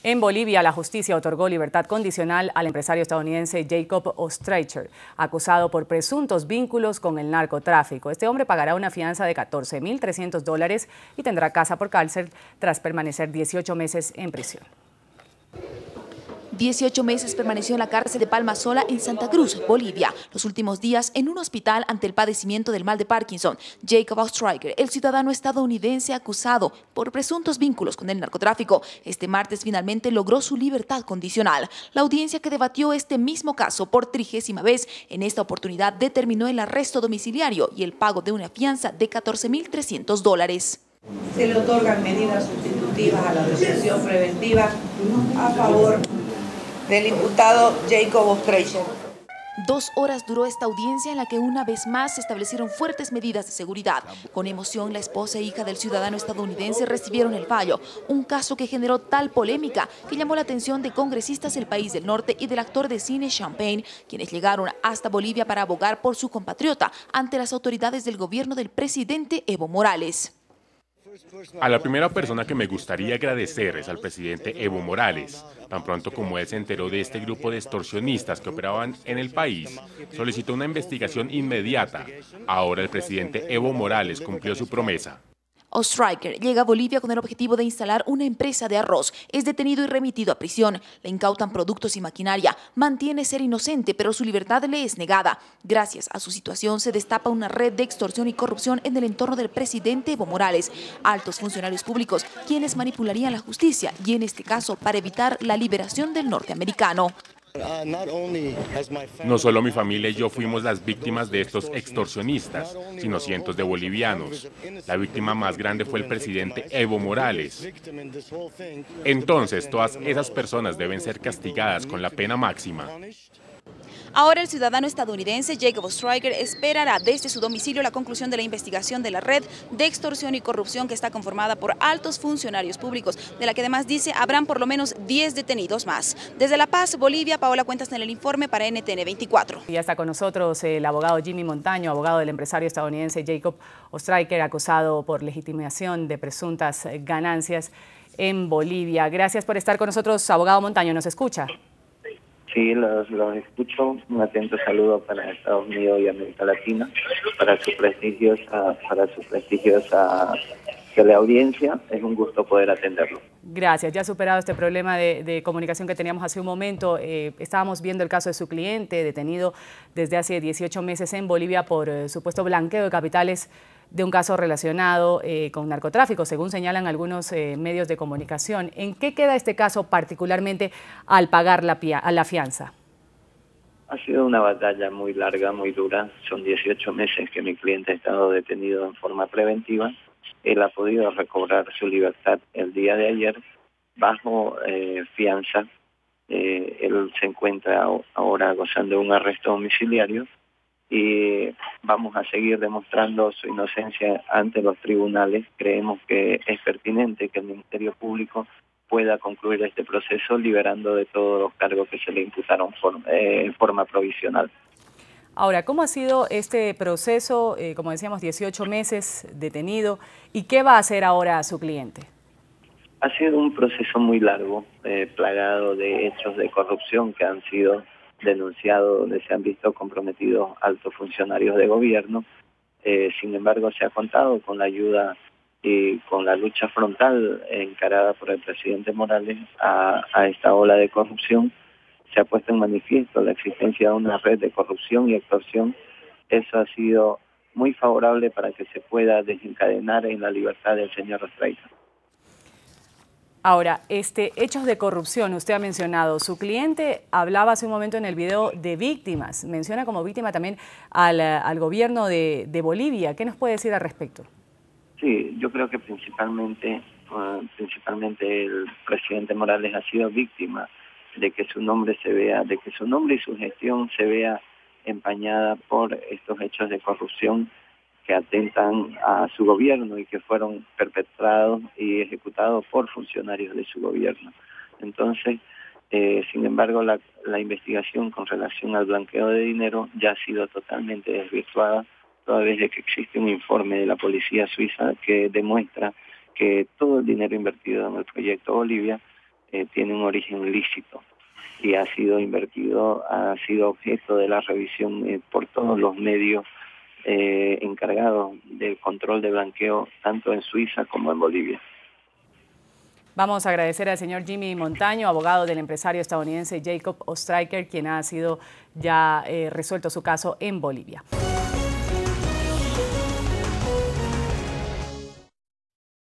En Bolivia, la justicia otorgó libertad condicional al empresario estadounidense Jacob Oestreicher, acusado por presuntos vínculos con el narcotráfico. Este hombre pagará una fianza de $14.300 y tendrá casa por cárcel tras permanecer 18 meses en prisión. 18 meses permaneció en la cárcel de Palma Sola en Santa Cruz, Bolivia. Los últimos días en un hospital ante el padecimiento del mal de Parkinson. Jacob Oestreicher, el ciudadano estadounidense acusado por presuntos vínculos con el narcotráfico, este martes finalmente logró su libertad condicional. La audiencia que debatió este mismo caso por 30ª vez, en esta oportunidad determinó el arresto domiciliario y el pago de una fianza de $14.300. Se le otorgan medidas sustitutivas a la detención preventiva a favor del imputado Jacob Oestreicher. 2 horas duró esta audiencia en la que una vez más se establecieron fuertes medidas de seguridad. Con emoción, la esposa e hija del ciudadano estadounidense recibieron el fallo, un caso que generó tal polémica que llamó la atención de congresistas del país del norte y del actor de cine Sean Penn, quienes llegaron hasta Bolivia para abogar por su compatriota ante las autoridades del gobierno del presidente Evo Morales. A la primera persona que me gustaría agradecer es al presidente Evo Morales. Tan pronto como él se enteró de este grupo de extorsionistas que operaban en el país, solicitó una investigación inmediata. Ahora el presidente Evo Morales cumplió su promesa. Oestreicher llega a Bolivia con el objetivo de instalar una empresa de arroz. Es detenido y remitido a prisión. Le incautan productos y maquinaria. Mantiene ser inocente, pero su libertad le es negada. Gracias a su situación se destapa una red de extorsión y corrupción en el entorno del presidente Evo Morales. Altos funcionarios públicos, quienes manipularían la justicia y en este caso para evitar la liberación del norteamericano. No solo mi familia y yo fuimos las víctimas de estos extorsionistas, sino cientos de bolivianos. La víctima más grande fue el presidente Evo Morales. Entonces, todas esas personas deben ser castigadas con la pena máxima. Ahora el ciudadano estadounidense Jacob Oestreicher esperará desde su domicilio la conclusión de la investigación de la red de extorsión y corrupción que está conformada por altos funcionarios públicos, de la que además dice habrán por lo menos 10 detenidos más. Desde La Paz, Bolivia, Paola Cuentas en el informe para NTN 24. Y ya está con nosotros el abogado Jimmy Montaño, abogado del empresario estadounidense Jacob Oestreicher, acusado por legitimación de presuntas ganancias en Bolivia. Gracias por estar con nosotros, abogado Montaño. ¿Nos escucha? Sí, los escucho. Un atento saludo para Estados Unidos y América Latina, para su prestigiosa teleaudiencia. Es un gusto poder atenderlo. Gracias. Ya ha superado este problema de comunicación que teníamos hace un momento. Estábamos viendo el caso de su cliente, detenido desde hace 18 meses en Bolivia por supuesto blanqueo de capitales de un caso relacionado con narcotráfico, según señalan algunos medios de comunicación. ¿En qué queda este caso particularmente al pagar la fianza? Ha sido una batalla muy larga, muy dura. Son 18 meses que mi cliente ha estado detenido en forma preventiva. Él ha podido recobrar su libertad el día de ayer bajo fianza. Él se encuentra ahora gozando de un arresto domiciliario y vamos a seguir demostrando su inocencia ante los tribunales. Creemos que es pertinente que el Ministerio Público pueda concluir este proceso liberando de todos los cargos que se le imputaron en forma provisional. Ahora, ¿cómo ha sido este proceso? Como decíamos, 18 meses detenido. ¿Y qué va a hacer ahora su cliente? Ha sido un proceso muy largo, plagado de hechos de corrupción que han sido denunciados, donde se han visto comprometidos altos funcionarios de gobierno. Sin embargo, se ha contado con la ayuda y con la lucha frontal encarada por el presidente Morales a esta ola de corrupción. Se ha puesto en manifiesto la existencia de una red de corrupción y extorsión. Eso ha sido muy favorable para que se pueda desencadenar en la libertad del señor Oestreicher. Ahora, hechos de corrupción, usted ha mencionado, su cliente hablaba hace un momento en el video de víctimas, menciona como víctima también al gobierno de Bolivia. ¿Qué nos puede decir al respecto? Sí, yo creo que principalmente el presidente Morales ha sido víctima de que su nombre y su gestión se vea empañada por estos hechos de corrupción que atentan a su gobierno y que fueron perpetrados y ejecutados por funcionarios de su gobierno. Entonces, sin embargo, la investigación con relación al blanqueo de dinero ya ha sido totalmente desvirtuada, toda vez de que existe un informe de la policía suiza que demuestra que todo el dinero invertido en el proyecto Bolivia tiene un origen lícito y ha sido invertido, ha sido objeto de la revisión por todos los medios encargados del control de blanqueo, tanto en Suiza como en Bolivia. Vamos a agradecer al señor Jimmy Montaño, abogado del empresario estadounidense Jacob Oestreicher, quien ha sido ya resuelto su caso en Bolivia.